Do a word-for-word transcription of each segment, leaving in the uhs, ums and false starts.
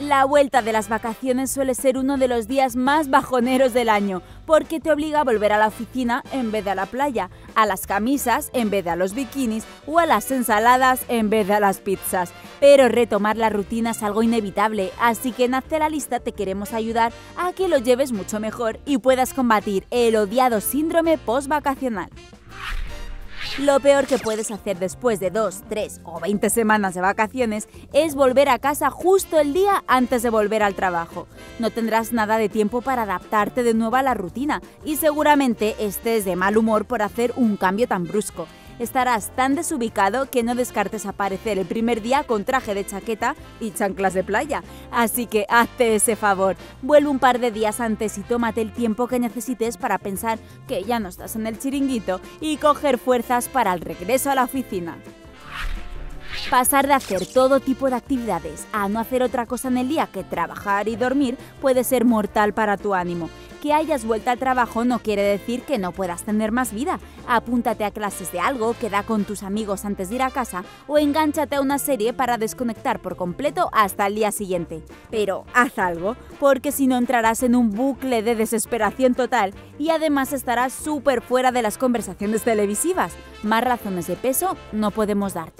La vuelta de las vacaciones suele ser uno de los días más bajoneros del año, porque te obliga a volver a la oficina en vez de a la playa, a las camisas en vez de a los bikinis o a las ensaladas en vez de a las pizzas. Pero retomar la rutina es algo inevitable, así que en Hazte la Lista te queremos ayudar a que lo lleves mucho mejor y puedas combatir el odiado síndrome post-vacacional. Lo peor que puedes hacer después de dos, tres o veinte semanas de vacaciones es volver a casa justo el día antes de volver al trabajo. No tendrás nada de tiempo para adaptarte de nuevo a la rutina y seguramente estés de mal humor por hacer un cambio tan brusco. Estarás tan desubicado que no descartes aparecer el primer día con traje de chaqueta y chanclas de playa. Así que hazte ese favor, vuelve un par de días antes y tómate el tiempo que necesites para pensar que ya no estás en el chiringuito y coger fuerzas para el regreso a la oficina. Pasar de hacer todo tipo de actividades a no hacer otra cosa en el día que trabajar y dormir puede ser mortal para tu ánimo. Que hayas vuelto al trabajo no quiere decir que no puedas tener más vida. Apúntate a clases de algo, queda con tus amigos antes de ir a casa o engánchate a una serie para desconectar por completo hasta el día siguiente. Pero haz algo, porque si no entrarás en un bucle de desesperación total y además estarás súper fuera de las conversaciones televisivas. Más razones de peso no podemos darte.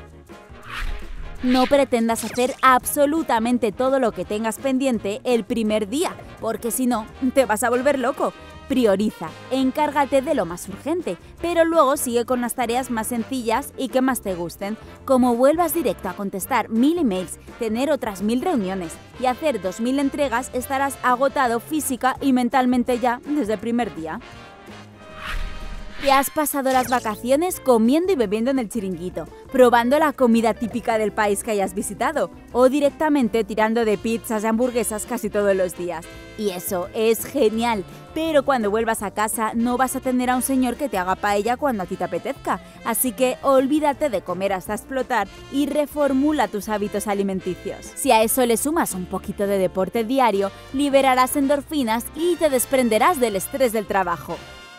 No pretendas hacer absolutamente todo lo que tengas pendiente el primer día, porque si no, te vas a volver loco. Prioriza, encárgate de lo más urgente, pero luego sigue con las tareas más sencillas y que más te gusten. Como vuelvas directo a contestar mil emails, tener otras mil reuniones y hacer dos mil entregas, estarás agotado física y mentalmente ya desde el primer día. ¿Te has pasado las vacaciones comiendo y bebiendo en el chiringuito, probando la comida típica del país que hayas visitado o directamente tirando de pizzas y hamburguesas casi todos los días? Y eso es genial, pero cuando vuelvas a casa no vas a tener a un señor que te haga paella cuando a ti te apetezca, así que olvídate de comer hasta explotar y reformula tus hábitos alimenticios. Si a eso le sumas un poquito de deporte diario, liberarás endorfinas y te desprenderás del estrés del trabajo.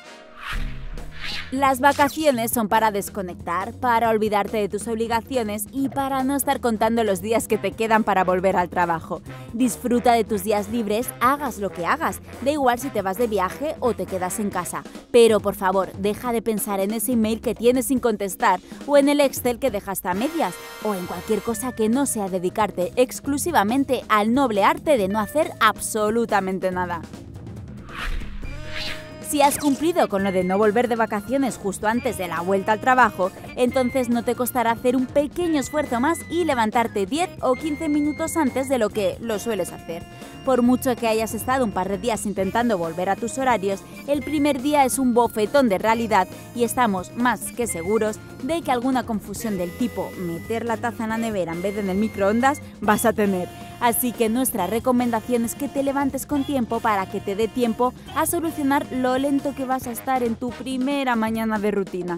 Las vacaciones son para desconectar, para olvidarte de tus obligaciones y para no estar contando los días que te quedan para volver al trabajo. Disfruta de tus días libres, hagas lo que hagas, da igual si te vas de viaje o te quedas en casa. Pero por favor, deja de pensar en ese email que tienes sin contestar o en el Excel que dejaste a medias o en cualquier cosa que no sea dedicarte exclusivamente al noble arte de no hacer absolutamente nada. Si has cumplido con lo de no volver de vacaciones justo antes de la vuelta al trabajo, entonces no te costará hacer un pequeño esfuerzo más y levantarte diez o quince minutos antes de lo que lo sueles hacer. Por mucho que hayas estado un par de días intentando volver a tus horarios, el primer día es un bofetón de realidad y estamos más que seguros de que alguna confusión del tipo meter la taza en la nevera en vez de en el microondas vas a tener. Así que nuestra recomendación es que te levantes con tiempo para que te dé tiempo a solucionar lo lento que vas a estar en tu primera mañana de rutina.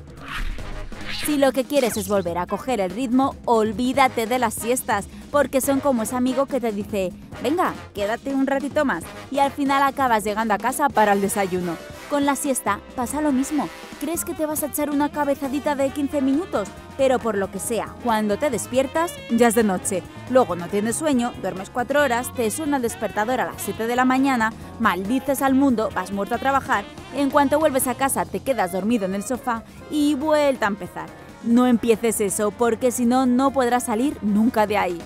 Si lo que quieres es volver a coger el ritmo, olvídate de las siestas, porque son como ese amigo que te dice «venga, quédate un ratito más» y al final acabas llegando a casa para el desayuno. Con la siesta pasa lo mismo. Crees que te vas a echar una cabezadita de quince minutos, pero por lo que sea, cuando te despiertas ya es de noche. Luego no tienes sueño, duermes cuatro horas, te suena el despertador a las siete de la mañana, maldices al mundo, vas muerto a trabajar, en cuanto vuelves a casa te quedas dormido en el sofá y vuelta a empezar. No empieces eso, porque si no, no podrás salir nunca de ahí.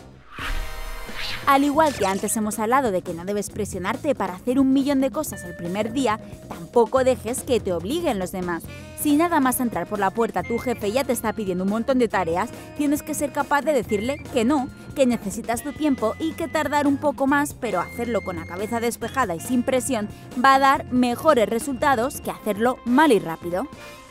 Al igual que antes hemos hablado de que no debes presionarte para hacer un millón de cosas el primer día, tampoco dejes que te obliguen los demás. Si nada más entrar por la puerta tu jefe ya te está pidiendo un montón de tareas, tienes que ser capaz de decirle que no, que necesitas tu tiempo y que tardar un poco más, pero hacerlo con la cabeza despejada y sin presión, va a dar mejores resultados que hacerlo mal y rápido.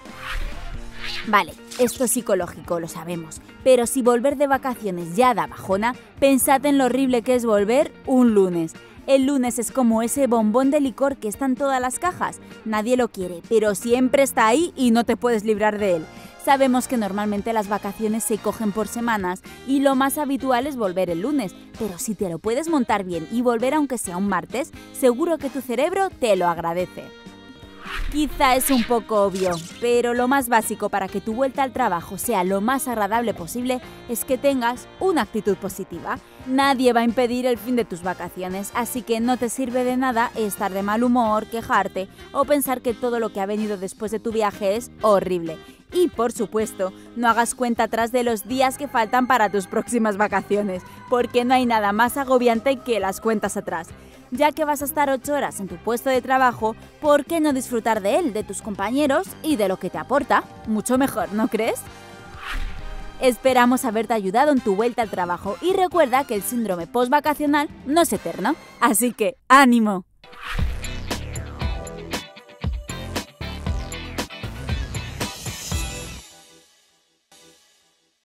Vale, esto es psicológico, lo sabemos, pero si volver de vacaciones ya da bajona, pensad en lo horrible que es volver un lunes. El lunes es como ese bombón de licor que está en todas las cajas. Nadie lo quiere, pero siempre está ahí y no te puedes librar de él. Sabemos que normalmente las vacaciones se cogen por semanas y lo más habitual es volver el lunes, pero si te lo puedes montar bien y volver aunque sea un martes, seguro que tu cerebro te lo agradece. Quizá es un poco obvio, pero lo más básico para que tu vuelta al trabajo sea lo más agradable posible es que tengas una actitud positiva. Nadie va a impedir el fin de tus vacaciones, así que no te sirve de nada estar de mal humor, quejarte o pensar que todo lo que ha venido después de tu viaje es horrible. Y, por supuesto, no hagas cuenta atrás de los días que faltan para tus próximas vacaciones, porque no hay nada más agobiante que las cuentas atrás. Ya que vas a estar ocho horas en tu puesto de trabajo, ¿por qué no disfrutar de él, de tus compañeros y de lo que te aporta? Mucho mejor, ¿no crees? Esperamos haberte ayudado en tu vuelta al trabajo y recuerda que el síndrome postvacacional no es eterno, así que ¡ánimo!